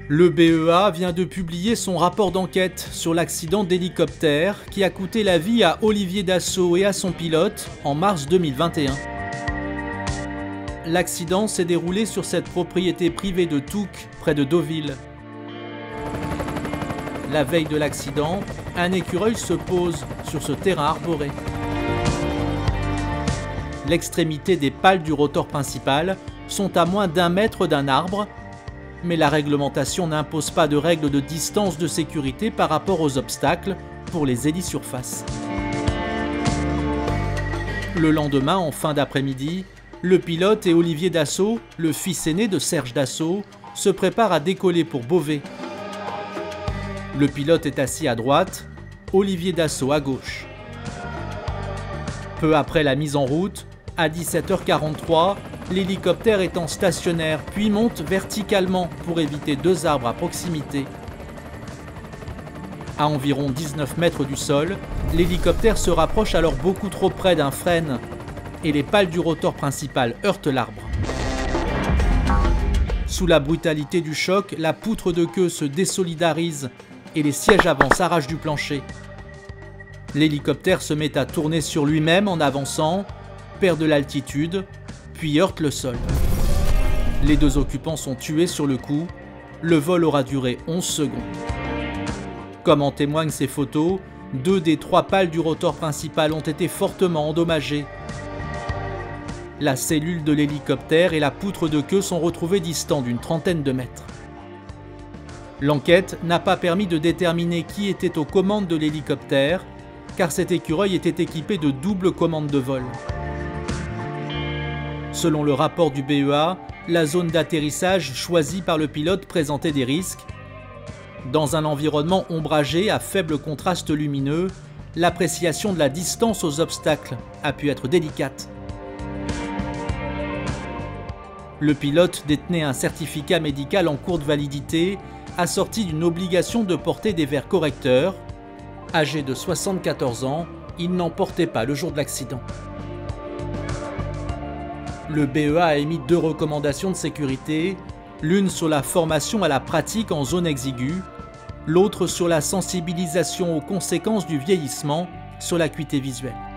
Le BEA vient de publier son rapport d'enquête sur l'accident d'hélicoptère qui a coûté la vie à Olivier Dassault et à son pilote en mars 2021. L'accident s'est déroulé sur cette propriété privée de Touques, près de Deauville. La veille de l'accident, un écureuil se pose sur ce terrain arboré. L'extrémité des pales du rotor principal sont à moins d'1 mètre d'un arbre, mais la réglementation n'impose pas de règles de distance de sécurité par rapport aux obstacles pour les hélisurfaces. Le lendemain, en fin d'après-midi, le pilote et Olivier Dassault, le fils aîné de Serge Dassault, se préparent à décoller pour Beauvais. Le pilote est assis à droite, Olivier Dassault à gauche. Peu après la mise en route, à 17h43, l'hélicoptère étant stationnaire puis monte verticalement pour éviter 2 arbres à proximité. À environ 19 mètres du sol, l'hélicoptère se rapproche alors beaucoup trop près d'un frêne et les pales du rotor principal heurtent l'arbre. Sous la brutalité du choc, la poutre de queue se désolidarise et les sièges avant s'arrachent du plancher. L'hélicoptère se met à tourner sur lui-même en avançant, perd de l'altitude, puis heurte le sol. Les 2 occupants sont tués sur le coup. Le vol aura duré 11 secondes. Comme en témoignent ces photos, 2 des 3 pales du rotor principal ont été fortement endommagées. La cellule de l'hélicoptère et la poutre de queue sont retrouvées distants d'une trentaine de mètres. L'enquête n'a pas permis de déterminer qui était aux commandes de l'hélicoptère, car cet écureuil était équipé de double commande de vol. Selon le rapport du BEA, la zone d'atterrissage choisie par le pilote présentait des risques. Dans un environnement ombragé à faible contraste lumineux, l'appréciation de la distance aux obstacles a pu être délicate. Le pilote détenait un certificat médical en cours de validité, assorti d'une obligation de porter des verres correcteurs. Âgé de 74 ans, il n'en portait pas le jour de l'accident. Le BEA a émis 2 recommandations de sécurité, l'une sur la formation à la pratique en zone exiguë, l'autre sur la sensibilisation aux conséquences du vieillissement sur l'acuité visuelle.